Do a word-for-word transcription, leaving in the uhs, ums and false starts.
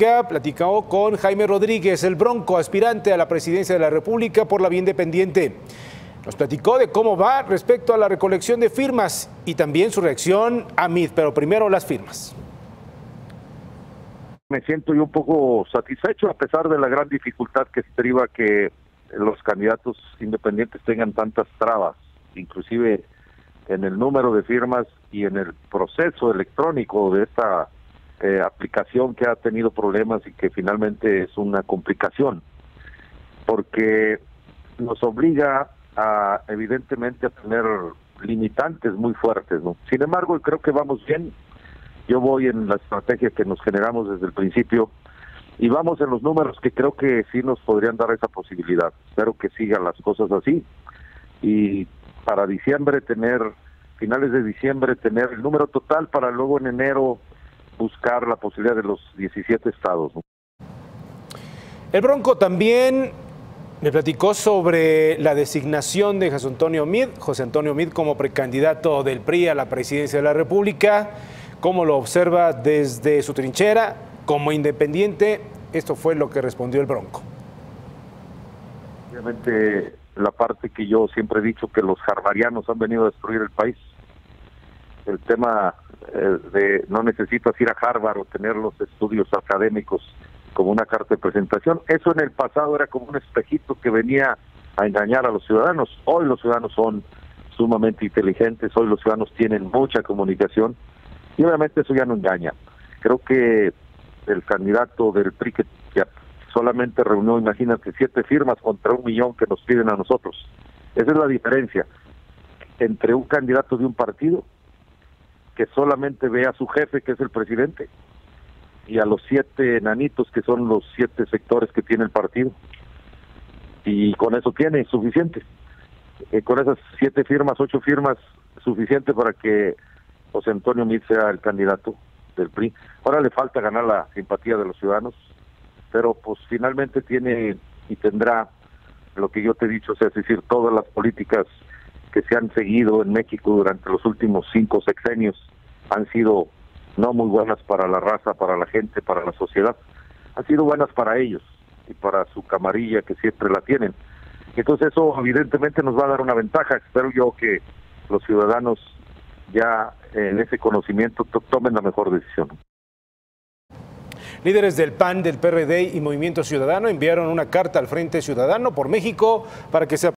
República platicó con Jaime Rodríguez, el Bronco, aspirante a la presidencia de la República por la Vía Independiente. Nos platicó de cómo va respecto a la recolección de firmas y también su reacción a M I D, pero primero las firmas. Me siento yo un poco satisfecho a pesar de la gran dificultad que estriba que los candidatos independientes tengan tantas trabas, inclusive en el número de firmas y en el proceso electrónico de esta eh, aplicación que ha tenido problemas y que finalmente es una complicación, porque nos obliga a evidentemente a tener limitantes muy fuertes, ¿no? Sin embargo, creo que vamos bien. Yo voy en la estrategia que nos generamos desde el principio y vamos en los números que creo que sí nos podrían dar esa posibilidad. Espero que sigan las cosas así y para diciembre tener, finales de diciembre, tener el número total para luego en enero buscar la posibilidad de los diecisiete estados, ¿no? El Bronco también me platicó sobre la designación de José Antonio Meade, José Antonio Meade como precandidato del P R I a la presidencia de la República, cómo lo observa desde su trinchera como independiente. Esto fue lo que respondió el Bronco. Obviamente la parte que yo siempre he dicho, que los harvarianos han venido a destruir el país. El tema eh, de no necesitas ir a Harvard o tener los estudios académicos como una carta de presentación. Eso en el pasado era como un espejito que venía a engañar a los ciudadanos. Hoy los ciudadanos son sumamente inteligentes, hoy los ciudadanos tienen mucha comunicación y obviamente eso ya no engaña. Creo que el candidato del P R I que ya solamente reunió, imagínate, siete firmas contra un millón que nos piden a nosotros. Esa es la diferencia entre un candidato de un partido que solamente ve a su jefe, que es el presidente, y a los siete enanitos que son los siete sectores que tiene el partido, y con eso tiene suficiente, eh, con esas siete firmas, ocho firmas, suficiente para que José Antonio Meade sea el candidato del P R I. Ahora le falta ganar la simpatía de los ciudadanos, pero pues finalmente tiene y tendrá lo que yo te he dicho, o sea, es decir, todas las políticas que se han seguido en México durante los últimos cinco sexenios han sido no muy buenas para la raza, para la gente, para la sociedad. Han sido buenas para ellos y para su camarilla que siempre la tienen. Entonces eso evidentemente nos va a dar una ventaja. Espero yo que los ciudadanos ya en ese conocimiento tomen la mejor decisión. Líderes del P A N, del P R D y Movimiento Ciudadano enviaron una carta al Frente Ciudadano por México para que se